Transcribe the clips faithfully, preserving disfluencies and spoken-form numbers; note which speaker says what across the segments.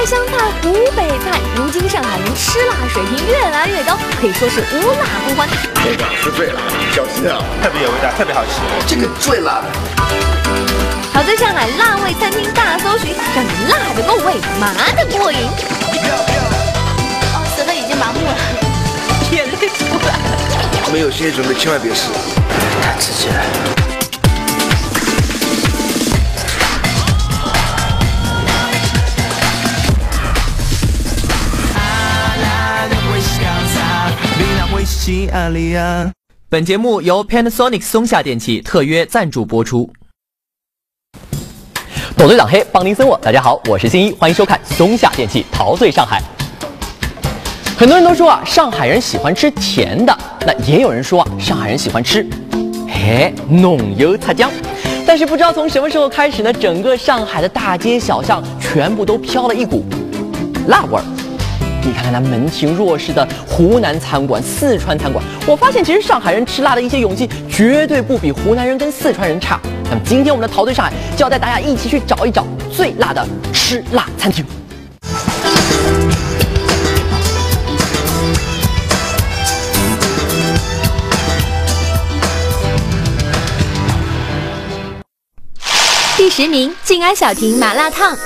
Speaker 1: 菜湘菜湖北菜，如今上海人吃辣水平越来越高，可以说是无辣不欢。
Speaker 2: 这个是最辣的，小心啊！
Speaker 3: 特别有味道，特别好吃。
Speaker 2: 这个最辣的。
Speaker 1: 好在上海辣味餐厅大搜寻，让你辣的够味，麻的过瘾。
Speaker 4: 哦，舌头已经麻木了，眼泪出来了。
Speaker 2: 没有心理准备千万别试，太刺激了。
Speaker 5: 本节目由 Panasonic 松下电器特约赞助播出。
Speaker 6: 斗对党黑帮您森我，大家好，我是新一，欢迎收看松下电器陶醉上海。很多人都说啊，上海人喜欢吃甜的，那也有人说啊，上海人喜欢吃，嘿，浓油擦酱。但是不知道从什么时候开始呢，整个上海的大街小巷全部都飘了一股辣味儿。你看看那门庭若市的湖南餐馆、四川餐馆，我发现其实上海人吃辣的一些勇气绝对不比湖南人跟四川人差。那么今天我们的陶醉上海就要带大家一起去找一找最辣的吃辣餐厅。
Speaker 1: 第十名，静安小亭麻辣烫。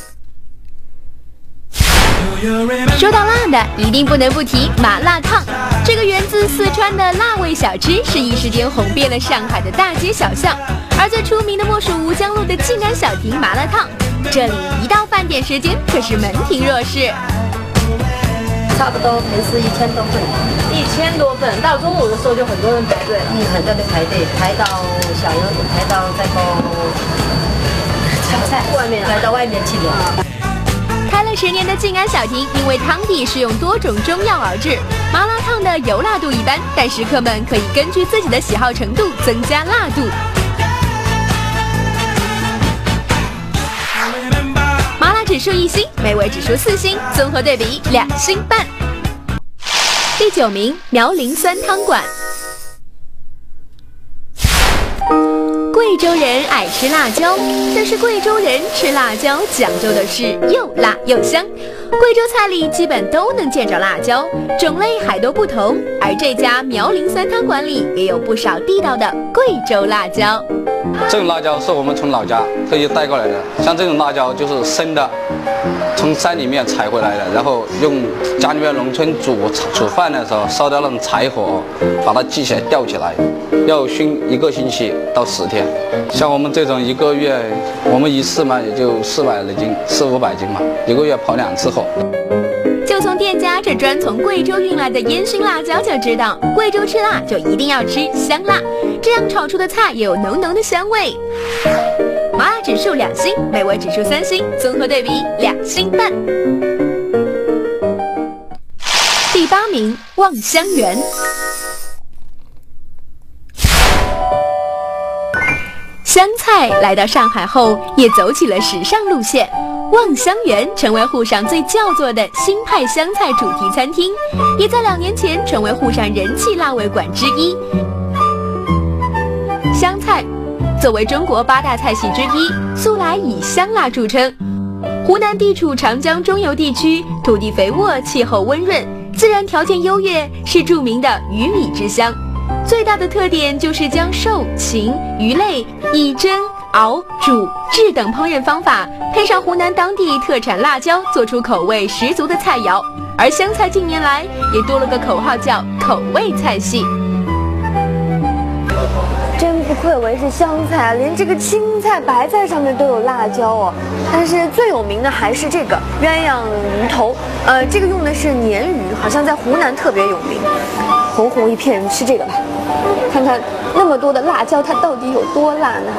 Speaker 1: 说到辣的，一定不能不提麻辣烫。这个源自四川的辣味小吃，是一时间红遍了上海的大街小巷。而最出名的莫属吴江路的静安小亭麻辣烫，这里一到饭点时间可是门庭若市。
Speaker 4: 差不多平时一千多份，
Speaker 7: 一千多份，到中午的时候就很多人排队了。
Speaker 4: 嗯，很多人排队，排到小油，排到这个炒菜
Speaker 7: 外面，
Speaker 4: 排到外面去了。
Speaker 1: 开了十年的静安小亭，因为汤底是用多种中药而制，麻辣烫的油辣度一般，但食客们可以根据自己的喜好程度增加辣度。麻辣指数一星，美味指数四星，综合对比两星半。第九名，苗林酸汤馆。贵州人爱吃辣椒，但是贵州人吃辣椒讲究的是又辣又香。贵州菜里基本都能见着辣椒，种类还都不同。而这家苗林酸汤馆里也有不少地道的贵州辣椒。
Speaker 8: 这种辣椒是我们从老家特意带过来的，像这种辣椒就是生的，从山里面采回来的，然后用家里面农村煮煮饭的时候烧掉那种柴火，把它系起来吊起来，要熏一个星期到十天。像我们这种一个月，我们一次嘛也就四百来斤，四五百斤嘛，一个月跑两次货。
Speaker 1: 就从店家这专从贵州运来的烟熏辣椒就知道，贵州吃辣就一定要吃香辣，这样炒出的菜也有浓浓的香味。麻辣指数两星，美味指数三星，综合对比两星半。第八名，望香园。湘菜来到上海后，也走起了时尚路线。望香园成为沪上最叫座的新派湘菜主题餐厅，也在两年前成为沪上人气辣味馆之一。湘菜作为中国八大菜系之一，素来以香辣著称。湖南地处长江中游地区，土地肥沃，气候温润，自然条件优越，是著名的鱼米之乡。最大的特点就是将瘦、禽、鱼类以蒸、熬、煮、制等烹饪方法，配上湖南当地特产辣椒，做出口味十足的菜肴。而湘菜近年来也多了个口号，叫口味菜系。
Speaker 9: 真不愧为是湘菜，连这个青菜、白菜上面都有辣椒哦。但是最有名的还是这个鸳鸯鱼头，呃，这个用的是鲶鱼，好像在湖南特别有名。红红一片，吃这个吧，看看那么多的辣椒，它到底有多辣呢？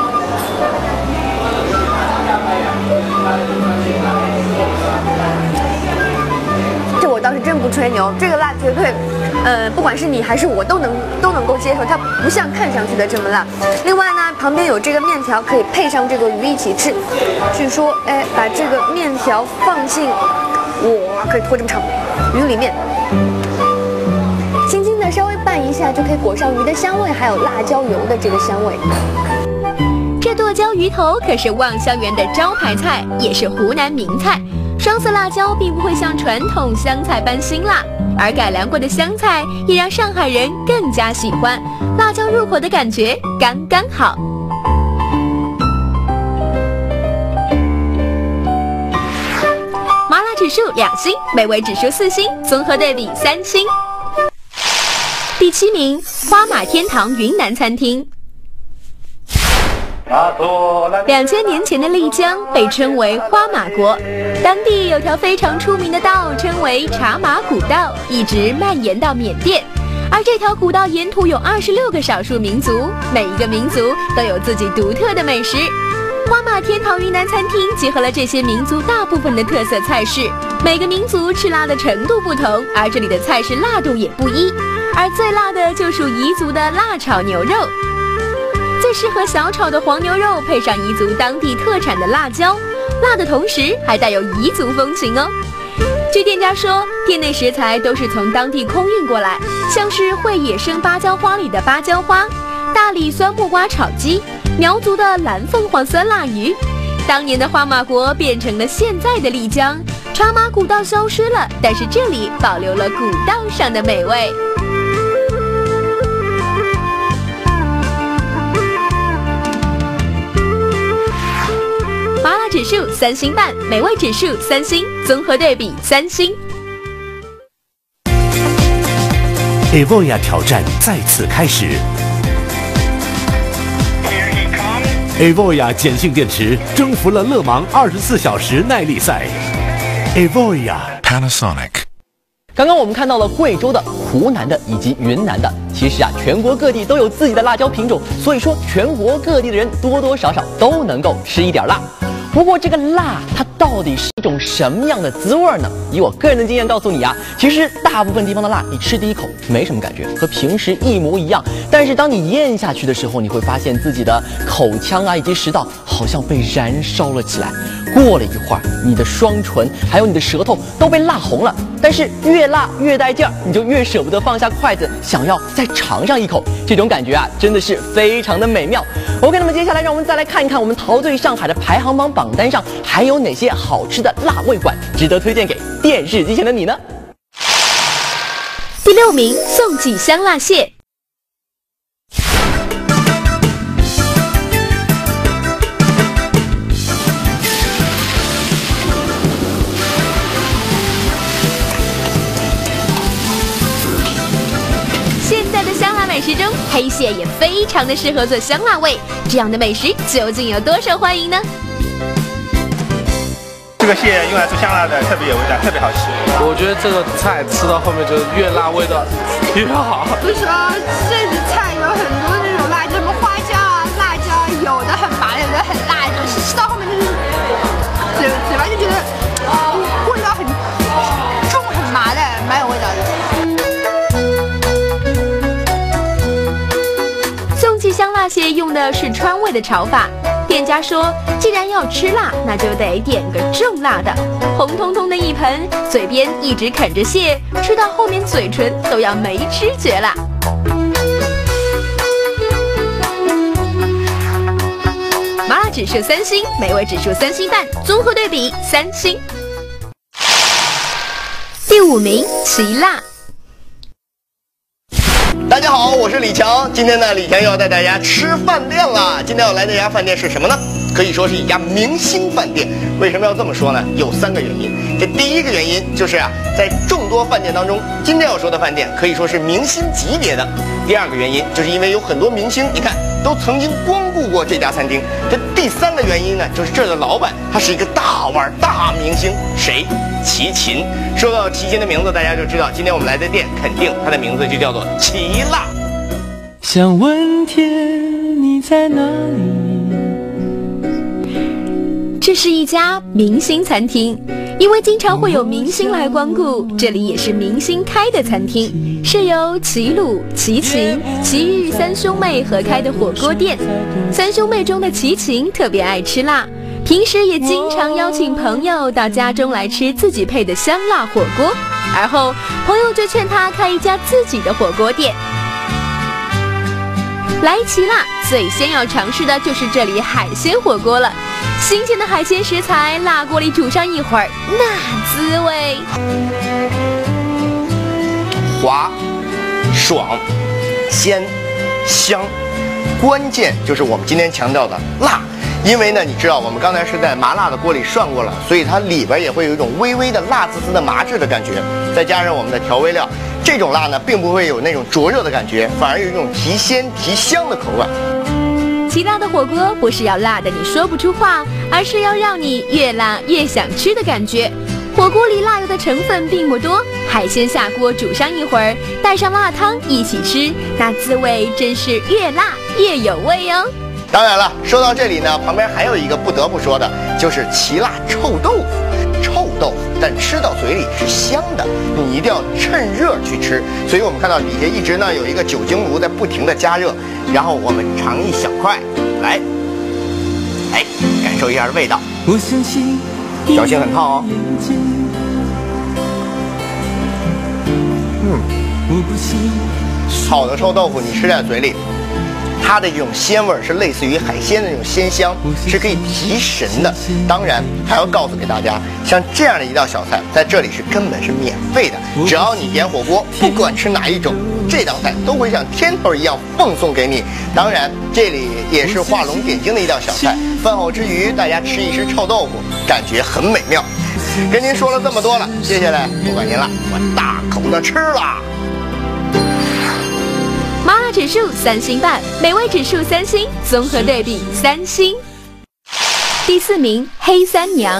Speaker 9: 这我倒是真不吹牛，这个辣绝对，呃，不管是你还是我都能都能够接受，它不像看上去的这么辣。另外呢，旁边有这个面条，可以配上这个鱼一起吃。据说，哎，把这个面条放进，哇，可以拖这么长，鱼里面。轻轻的稍微拌一下，就可以裹上鱼的香味，还有辣椒油的这个香味。
Speaker 1: 这剁椒鱼头可是望香园的招牌菜，也是湖南名菜。 双色辣椒并不会像传统香菜般辛辣，而改良过的香菜也让上海人更加喜欢，辣椒入口的感觉刚刚好。麻辣指数两星，美味指数四星，综合对比三星。第七名，花马天堂云南餐厅。两千年前的丽江被称为花马国，当地有条非常出名的道，称为茶马古道，一直蔓延到缅甸。而这条古道沿途有二十六个少数民族，每一个民族都有自己独特的美食。花马天堂云南餐厅结合了这些民族大部分的特色菜式，每个民族吃辣的程度不同，而这里的菜式辣度也不一。而最辣的就属彝族的辣炒牛肉，最适合小炒的黄牛肉配上彝族当地特产的辣椒，辣的同时还带有彝族风情哦。据店家说，店内食材都是从当地空运过来，像是会野生芭蕉花里的芭蕉花，大理酸木瓜炒鸡，苗族的蓝凤凰酸辣鱼。当年的花马国变成了现在的丽江，茶马古道消失了，但是这里保留了古道上的美味。麻辣指数三星半，美味指数三星，综合对比三星。
Speaker 3: Evoya 挑战再次开始。Evoya 碱性电池征服了勒芒二十四小时耐力赛。Evoya
Speaker 10: Panasonic。
Speaker 6: 刚刚我们看到了贵州的、湖南的以及云南的，其实啊，全国各地都有自己的辣椒品种，所以说全国各地的人多多少少都能够吃一点辣。不过这个辣它到底是一种什么样的滋味呢？以我个人的经验告诉你啊，其实大部分地方的辣，你吃第一口没什么感觉，和平时一模一样。但是当你咽下去的时候，你会发现自己的口腔啊以及食道好像被燃烧了起来。过了一会儿，你的双唇还有你的舌头都被辣红了。但是越辣越带劲儿，你就越舍不得放下筷子，想要再尝上一口。这种感觉啊，真的是非常的美妙。OK， 那么接下来让我们再来看一看我们陶醉上海的排行榜榜单上还有哪些好吃的辣味馆值得推荐给电视机前的你呢？
Speaker 1: 第六名，宋记香辣蟹。美食中，黑蟹也非常的适合做香辣味。这样的美食究竟有多受欢迎呢？
Speaker 11: 这个蟹用来做香辣的特别有味道，特别好吃。
Speaker 12: 我觉得这个菜吃到后面就是越辣味道越好。
Speaker 13: 为什么这里菜有很多那种辣椒，什么花椒啊、辣椒，有的很麻，有的很辣，就是吃到后面就是嘴嘴巴就觉得啊、呃，味道很重、很麻的，蛮有味道的。
Speaker 1: 香辣蟹用的是川味的炒法，店家说，既然要吃辣，那就得点个重辣的。红彤彤的一盆，嘴边一直啃着蟹，吃到后面嘴唇都要没知觉了。麻辣指数三星，美味指数三星半，综合对比三星。第五名，奇辣。
Speaker 14: 大家好，我是李强。今天呢，李强又要带大家吃饭店了。今天要来这家饭店是什么呢？可以说是一家明星饭店。为什么要这么说呢？有三个原因。这第一个原因就是啊，在众多饭店当中，今天要说的饭店可以说是明星级别的。第二个原因就是因为有很多明星，你看都曾经光顾过这家餐厅。这第三个原因呢，就是这儿的老板他是一个大腕大明星，谁？齐秦。说到齐秦的名字，大家就知道今天我们来的店肯定它的名字就叫做齐辣。
Speaker 15: 想问天你在哪里？
Speaker 1: 这是一家明星餐厅，因为经常会有明星来光顾，这里也是明星开的餐厅，是由齐鲁、齐秦、齐豫三兄妹合开的火锅店。三兄妹中的齐秦特别爱吃辣，平时也经常邀请朋友到家中来吃自己配的香辣火锅，而后朋友就劝他开一家自己的火锅店。来齐辣，最先要尝试的就是这里海鲜火锅了。 新鲜的海鲜食材，辣锅里煮上一会儿，那滋味。
Speaker 14: 滑、爽、鲜、香，关键就是我们今天强调的辣。因为呢，你知道我们刚才是在麻辣的锅里涮过了，所以它里边也会有一种微微的辣滋滋的麻质的感觉，再加上我们的调味料，这种辣呢并不会有那种灼热的感觉，反而有一种提鲜提香的口感。
Speaker 1: 奇辣的火锅不是要辣的你说不出话，而是要让你越辣越想吃的感觉。火锅里辣油的成分并不多，海鲜下锅煮上一会儿，带上辣汤一起吃，那滋味真是越辣越有味哦。
Speaker 14: 当然了，说到这里呢，旁边还有一个不得不说的，就是奇辣臭豆腐。臭豆腐，但吃到嘴里是香的，你一定要趁热去吃。所以我们看到底下一直呢有一个酒精炉在不停的加热，然后我们尝一小块，来，哎，感受一下味道。
Speaker 15: 我相信
Speaker 14: 小心很烫哦。嗯，好的臭豆腐你吃在嘴里，它的这种鲜味是类似于海鲜的那种鲜香，是可以提神的。当然还要告诉给大家，像这样的一道小菜在这里是根本是免费的，只要你点火锅，不管吃哪一种，这道菜都会像天头一样奉送给你。当然这里也是画龙点睛的一道小菜，饭后之余大家吃一吃臭豆腐，感觉很美妙。跟您说了这么多了，接下来不管您了，我大口的吃了。
Speaker 1: 麻辣指数三星半，美味指数三星，综合对比三星。第四名黑三娘。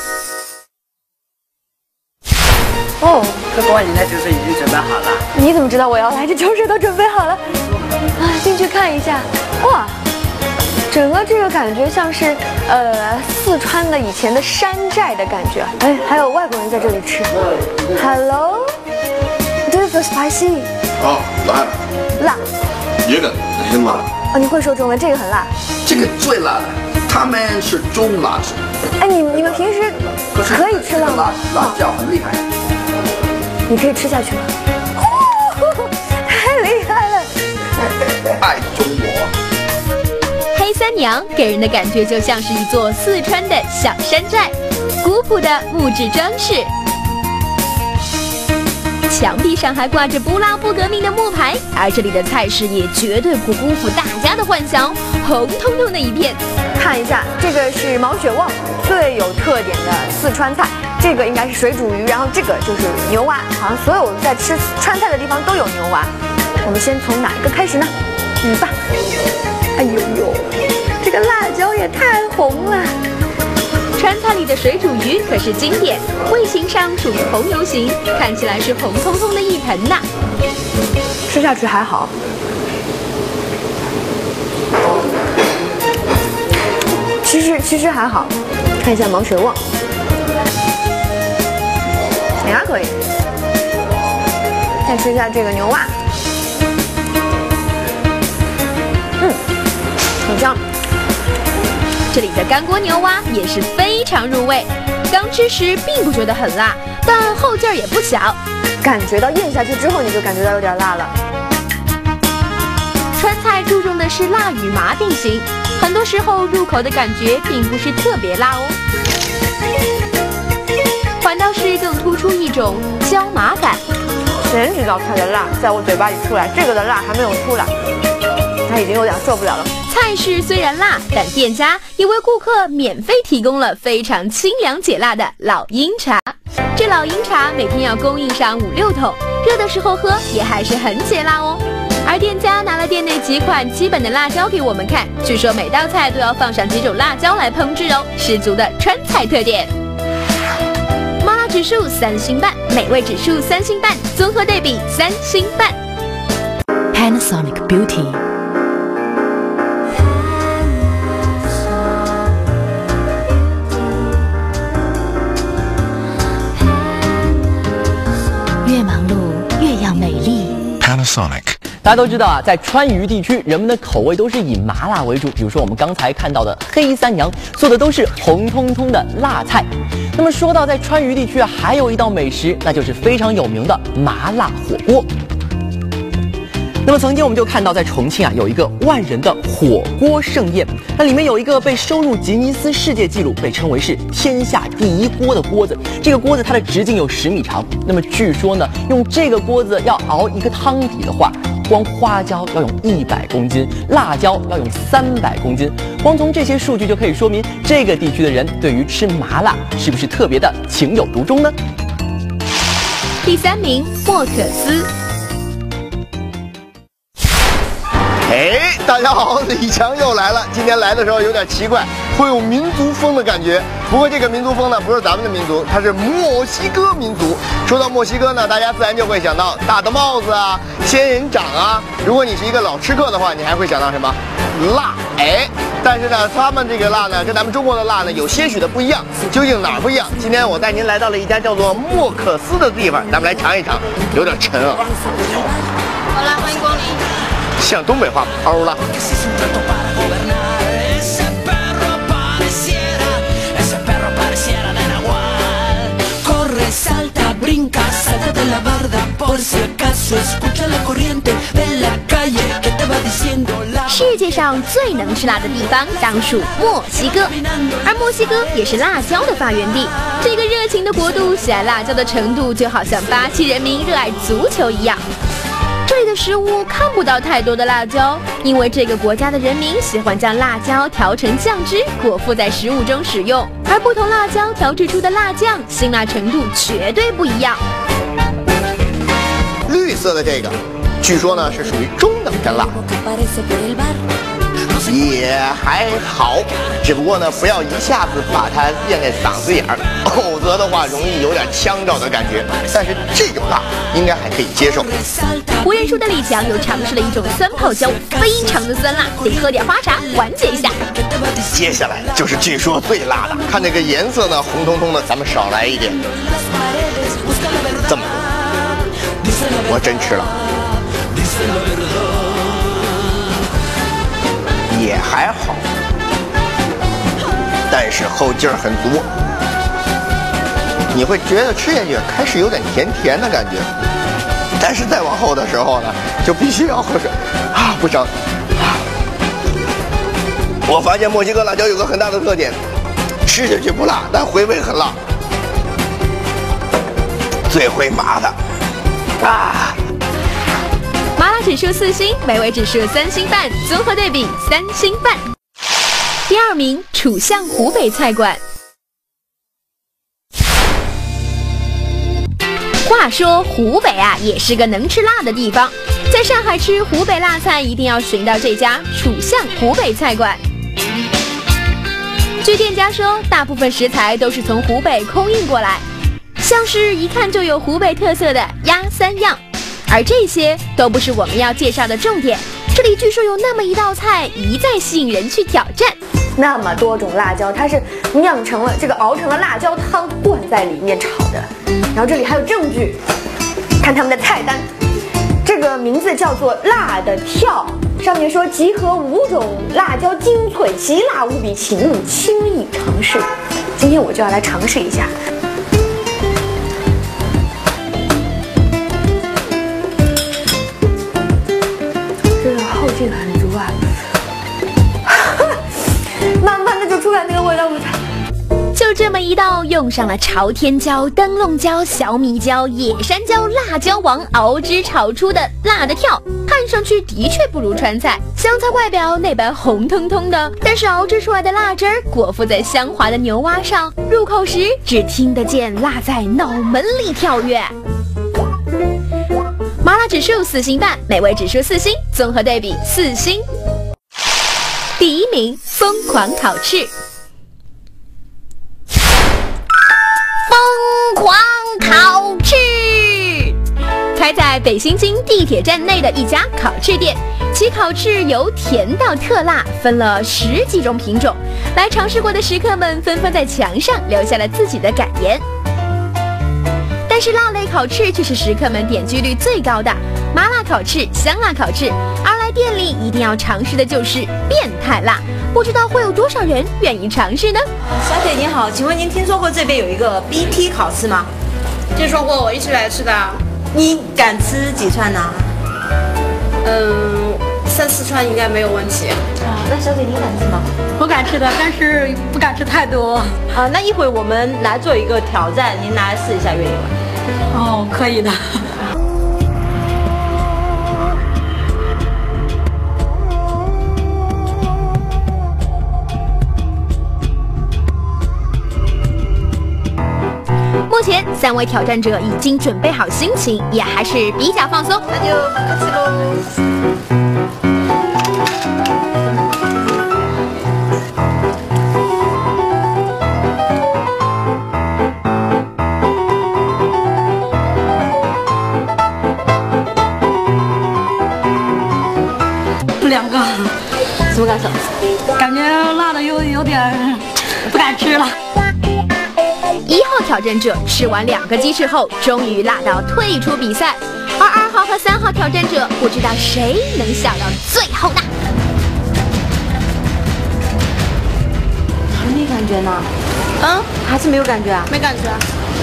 Speaker 10: 哦，哥哥，你的酒水已经准备好了。
Speaker 9: 你怎么知道我要来？这酒水都准备好了。啊，进去看一下。哇，整个这个感觉像是呃四川的以前的山寨的感觉。哎，还有外国人在这里吃。Hello，do you feel spicy？
Speaker 2: 哦，辣。
Speaker 9: 辣，
Speaker 2: 这个很辣。
Speaker 9: 哦，你会说中文，这个很辣。
Speaker 2: 这个最辣的，他们是中辣子。
Speaker 9: 哎，你你们平时可以吃辣吗？
Speaker 2: 辣辣椒很厉害。
Speaker 9: 你可以吃下去吗？哦，太厉害了！
Speaker 2: 爱中国。
Speaker 1: 黑三娘给人的感觉就像是一座四川的小山寨，古朴的木质装饰。墙壁上还挂着不辣不革命的木牌，而这里的菜式也绝对不辜负大家的幻想，红彤彤的一片。
Speaker 9: 看一下，这个是毛血旺最有特点的四川菜，这个应该是水煮鱼，然后这个就是牛蛙，好像所有在吃川菜的地方都有牛蛙。我们先从哪一个开始呢？鱼吧。哎呦呦，这个辣椒也太红了。
Speaker 1: 川菜里的水煮鱼可是经典，味型上属于红油型，看起来是红彤彤的一盆呐。
Speaker 9: 吃下去还好，其实其实还好。看一下毛血旺，也还可以。再吃一下这个牛蛙，嗯，很香。
Speaker 1: 这里的干锅牛蛙也是非常入味，刚吃时并不觉得很辣，但后劲儿也不小，
Speaker 9: 感觉到咽下去之后你就感觉到有点辣了。
Speaker 1: 川菜注重的是辣与麻并行，很多时候入口的感觉并不是特别辣哦，反倒是更突出一种椒麻感。
Speaker 9: 前几道菜的辣在我嘴巴里出来，这个的辣还没有出来，他已经有点受不了了。
Speaker 1: 菜式虽然辣，但店家也为顾客免费提供了非常清凉解辣的老鹰茶。这老鹰茶每天要供应上五六桶，热的时候喝也还是很解辣哦。而店家拿了店内几款基本的辣椒给我们看，据说每道菜都要放上几种辣椒来烹制哦，十足的川菜特点。麻辣指数三星半，美味指数三星半，综合对比三星半。
Speaker 16: Panasonic Beauty。越忙碌越要美丽。
Speaker 6: Panasonic。大家都知道啊，在川渝地区，人们的口味都是以麻辣为主。比如说我们刚才看到的黑三娘，做的都是红彤彤的辣菜。那么说到在川渝地区啊，还有一道美食，那就是非常有名的麻辣火锅。 那么曾经我们就看到，在重庆啊有一个万人的火锅盛宴，那里面有一个被收入吉尼斯世界纪录，被称为是天下第一锅的锅子。这个锅子它的直径有十米长，那么据说呢，用这个锅子要熬一个汤底的话，光花椒要用一百公斤，辣椒要用三百公斤。光从这些数据就可以说明，这个地区的人对于吃麻辣是不是特别的情有独钟呢？
Speaker 1: 第三名，莫可斯。
Speaker 14: 哎，大家好，李强又来了。今天来的时候有点奇怪，会有民族风的感觉。不过这个民族风呢，不是咱们的民族，它是墨西哥民族。说到墨西哥呢，大家自然就会想到大的帽子啊、仙人掌啊。如果你是一个老吃客的话，你还会想到什么？辣。哎，但是呢，他们这个辣呢，跟咱们中国的辣呢有些许的不一样。究竟哪儿不一样？今天我带您来到了一家叫做莫可斯的地方，咱们来尝一尝。有点沉啊。
Speaker 4: 好啦，欢迎光临。
Speaker 14: 像东北话欧了。
Speaker 1: 世界上最能吃辣的地方当属墨西哥，而墨西哥也是辣椒的发源地。这个热情的国度喜爱辣椒的程度，就好像巴西人民热爱足球一样。这里的食物看不到太多的辣椒，因为这个国家的人民喜欢将辣椒调成酱汁，裹附在食物中使用。而不同辣椒调制出的辣酱，辛辣程度绝对不一样。
Speaker 14: 绿色的这个，据说呢是属于中等的辣，也还好，只不过呢不要一下子把它咽在嗓子眼儿，否则的话容易有点呛着的感觉。但是这种辣应该还可以接受。
Speaker 1: 不认输的李强又尝试了一种酸泡椒，非常的酸辣，得喝点花茶缓解一下。
Speaker 14: 接下来就是据说最辣的，看这个颜色呢红彤彤的，咱们少来一点。这么多，我真吃了。也还好，但是后劲儿很足，你会觉得吃下去开始有点甜甜的感觉，但是再往后的时候呢，就必须要喝水啊，不成啊！我发现墨西哥辣椒有个很大的特点，吃下去不辣，但回味很辣，最会麻的啊！
Speaker 1: 麻辣指数四星，美味指数三星半，综合对比三星半。第二名，楚巷湖北菜馆。话说湖北啊，也是个能吃辣的地方。在上海吃湖北辣菜，一定要寻到这家楚巷湖北菜馆。据店家说，大部分食材都是从湖北空运过来，像是一看就有湖北特色的鸭三样。而这些都不是我们要介绍的重点，这里据说有那么一道菜一再吸引人去挑战。
Speaker 9: 那么多种辣椒，它是酿成了这个熬成了辣椒汤，灌在里面炒的。然后这里还有证据，看他们的菜单，这个名字叫做辣的跳，上面说集合五种辣椒精粹，极辣无比，请勿轻易尝试。今天我就要来尝试一下。后劲很足啊，慢慢的就出来那个味道。
Speaker 1: 就这么一道用上了朝天椒、灯笼椒、小米椒、野山椒、辣椒王熬汁炒出的辣的跳，看上去的确不如川菜。香菜外表内般红彤彤的，但是熬制出来的辣汁儿裹附在香滑的牛蛙上，入口时只听得见辣在脑门里跳跃。麻辣指数四星半，美味指数四星，综合对比四星。第一名，疯狂烤翅。疯狂烤翅开在北新津地铁站内的一家烤翅店，其烤翅由甜到特辣，分了十几种品种。来尝试过的食客们纷纷在墙上留下了自己的感言。但是辣类烤翅却是食客们点击率最高的，麻辣烤翅、香辣烤翅，而来店里一定要尝试的就是变态辣，不知道会有多少人愿意尝试呢？
Speaker 7: 小姐您好，请问您听说过这边有一个 B T 烤翅吗？听说过，我一起来吃的。你敢吃几串呢？ 嗯，在四川应该没有问题。
Speaker 4: 啊，那小姐你敢吃吗？
Speaker 17: 我敢吃的，但是不敢吃太多。
Speaker 4: 啊，那一会我们来做一个挑战，您拿来试一下，愿意吗？
Speaker 17: 哦，可以的。
Speaker 1: 目前三位挑战者已经准备好心情，也还是比较放松。
Speaker 4: 那就不客气喽。
Speaker 17: 两个，
Speaker 4: 什么感受？
Speaker 17: 感觉辣的有有点不敢吃了。
Speaker 1: 一号挑战者吃完两个鸡翅后，终于辣到退出比赛，而二号和三号挑战者不知道谁能笑到最后呢？
Speaker 4: 还没感觉呢？嗯，还是没有感觉啊？
Speaker 7: 没感觉啊。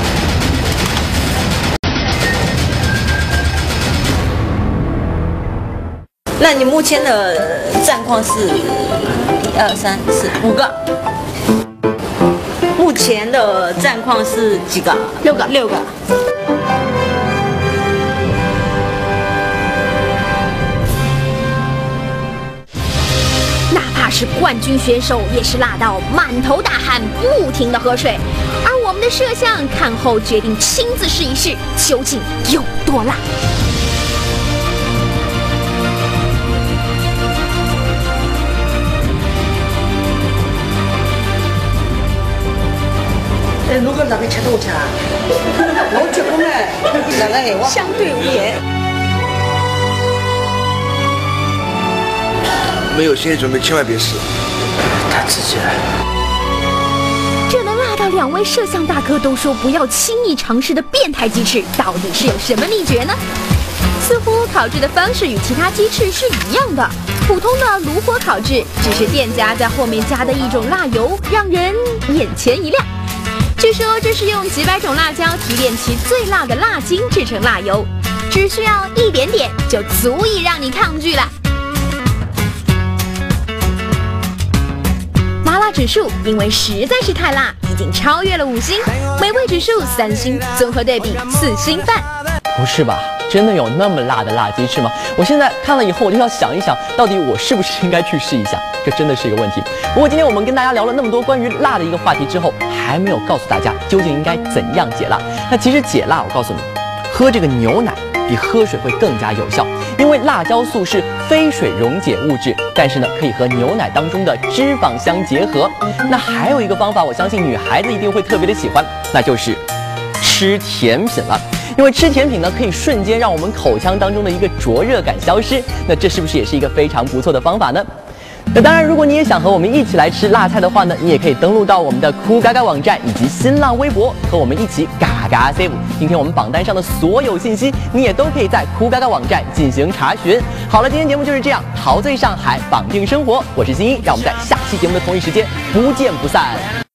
Speaker 4: 那你目前的战况是一二三四五个。目前的战况是几个？
Speaker 1: 六个。
Speaker 4: 六个。
Speaker 1: 哪怕是冠军选手，也是辣到满头大汗，不停的喝水。而我们的摄像看后决定亲自试一试，究竟有多辣。
Speaker 10: 如果那个吃多吃啊，我觉得呢，那个系我
Speaker 4: 相对无言。
Speaker 2: 没有心理准备，千万别试，
Speaker 10: 太刺激了。
Speaker 1: 这能辣到两位摄像大哥都说不要轻易尝试的变态鸡翅，到底是有什么秘诀呢？似乎烤制的方式与其他鸡翅是一样的，普通的炉火烤制，只是店家在后面加的一种辣油，让人眼前一亮。据说这是用几百种辣椒提炼其最辣的辣精制成辣油，只需要一点点就足以让你抗拒了。麻辣指数因为实在是太辣，已经超越了五星，美味指数三星，综合对比四星半。
Speaker 6: 不是吧？真的有那么辣的辣鸡翅吗？我现在看了以后，我就要想一想，到底我是不是应该去试一下？这真的是一个问题。不过今天我们跟大家聊了那么多关于辣的一个话题之后，还没有告诉大家究竟应该怎样解辣。那其实解辣，我告诉你，喝这个牛奶比喝水会更加有效，因为辣椒素是非水溶解物质，但是呢，可以和牛奶当中的脂肪相结合。那还有一个方法，我相信女孩子一定会特别的喜欢，那就是吃甜品了。因为吃甜品呢，可以瞬间让我们口腔当中的一个灼热感消失，那这是不是也是一个非常不错的方法呢？那当然，如果你也想和我们一起来吃辣菜的话呢，你也可以登录到我们的酷嘎嘎网站以及新浪微博，和我们一起嘎嘎 save。今天我们榜单上的所有信息，你也都可以在酷嘎嘎网站进行查询。好了，今天节目就是这样，陶醉上海，绑定生活，我是新一，让我们在下期节目的同一时间不见不散。